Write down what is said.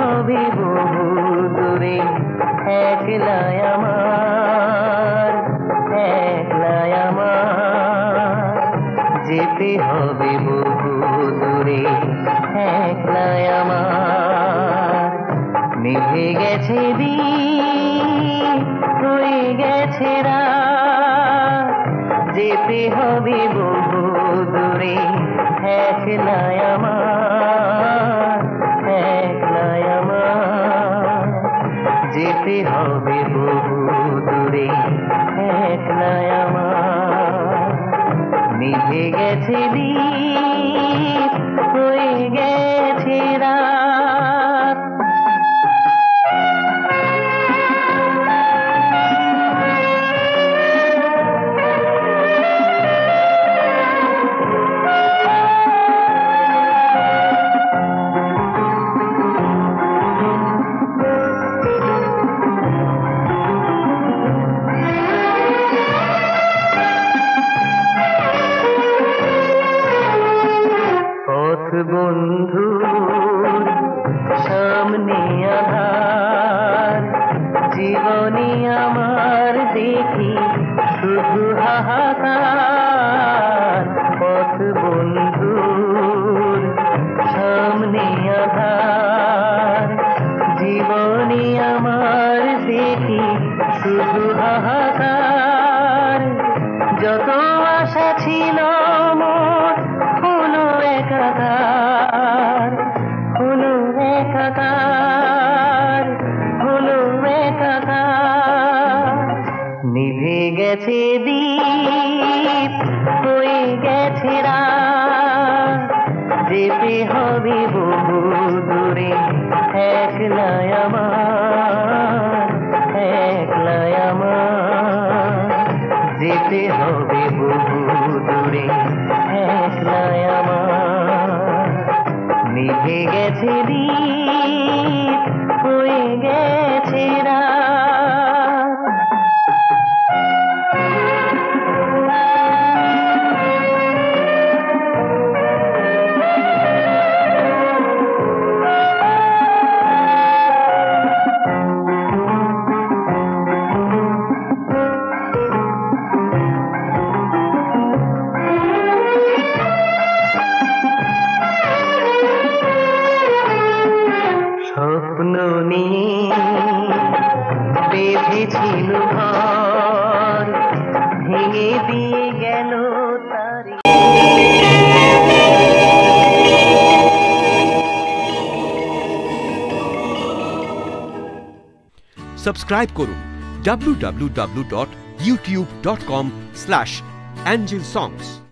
হবে বহু দূরে, একলা আমার, একলা আমার, যেতে হবে বহু দূরে, একলা আমার। নিভে গেছে দিন, হয়ে গেছে রাত, যেতে হবে বহু দূরে, একলা আমার, একলা আমার, যেতে হবে বহু দূরে, একলা আমার। নিভে গেছে দিন, হয়ে গেছে রাত। বন্ধু সামনে আধার, জীবনে আমার দেখি শুধু হাহাকার। পথ বন্ধুর সামনে আধার, জীবনে আমার দেখি শুধু হাহাকার। যত আশা ছিল মোর হলো একাকার, হলো একাকার, হলো একাকার। নিভে গেছে দীপ, হয়ে গেছে রাত, যেতে হবে বহু দূরে, একলা আমার, একলা আমার, যেতে হবে বহু দূরে, একলা আমার। নিভে গেছে দীপ, হয়ে গেছে রাত। স্বপ্ন নিয়ে বেঁধেছিল ঘর, ভেঙে দিয়ে গেল তারি। সাবস্ক্রাইব করুন www.youtube.com/angelsongs।